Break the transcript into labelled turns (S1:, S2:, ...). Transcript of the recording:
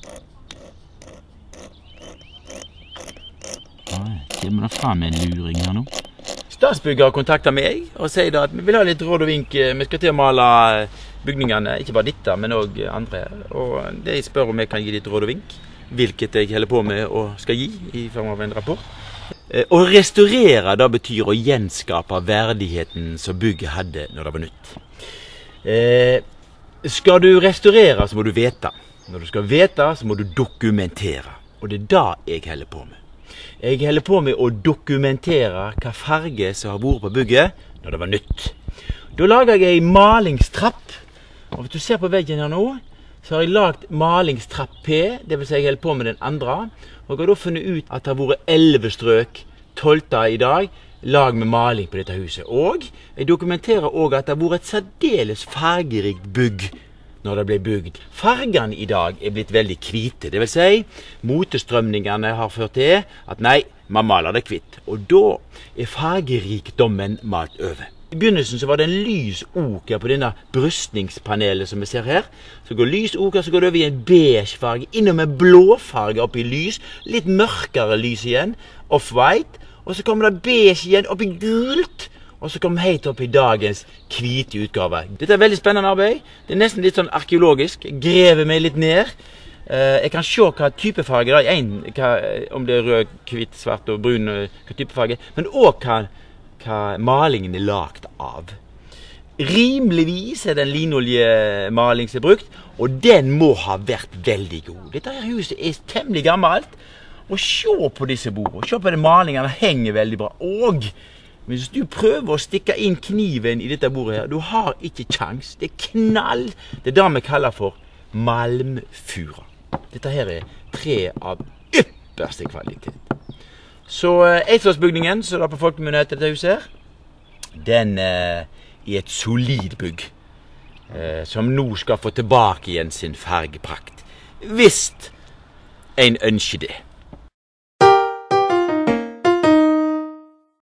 S1: Kommer det fram en luring her nå?
S2: Statsbygg har kontaktet meg og sier at vi vil ha litt råd og vink. Vi skal til å male bygningene, ikke bare dette, men også andre. Og det jeg spør om jeg kan gi litt råd og vink, hvilket jeg holder på med og skal gi i form av en rapport. Å restaurere da betyr å gjenskape verdigheten som bygget hadde når det var nytt. Skal du restaurere, så må du vite. Når du skal vite, så må du dokumentere. Og det er det jeg holder på med. Jeg holder på med å dokumentere hva farge som har vært på bygget når det var nytt. Da lager jeg en malingstrapp. Og hvis du ser på veggen her nå, så har jeg lagt malingstrapp P, det vil si jeg holder på med den andre. Og jeg har da funnet ut at det har vært 11 strøk, 12 i dag, lag med maling på dette huset. Og jeg dokumenterer også at det har vært et særdeles fargerikt bygg når det ble bygd. Fargene i dag er blitt veldig hvite, det vil si, motestrømningene har ført til at nei, man maler det hvitt. Og da er fargerikdommen malt over. I begynnelsen så var det en lys oker på denne brystningspanelet som vi ser her. Så går lys oker, så går det over i en beige farge, innom en blå farge opp i lys, litt mørkere lys igjen, off-white, og så kommer det beige igjen opp i gult, og så kommer vi helt opp i dagens hvite utgave. Dette er veldig spennende arbeid. Det er nesten litt sånn arkeologisk. Jeg grever meg litt ned. Jeg kan se hva type farge det er. Om det er rød, hvit, svart og brun, hva type farge. Men også hva malingen er lagt av. Rimeligvis er det en linoljemaling som er brukt, og den må ha vært veldig god. Dette her huset er temmelig gammelt. Og se på disse bordene. Se på den malingen, den henger veldig bra. Og hvis du prøver å stikke inn kniven i dette bordet her, du har ikke kjangs. Det er knall. Det er det vi kaller for malmfura. Dette her er tre av ypperste kvalitet. Så Eidsvollsbygningen, som er på folkemunne etter dette huset her, den er et solid bygg, som nå skal få tilbake igjen sin fargeprakt. Hvis en ønsker det.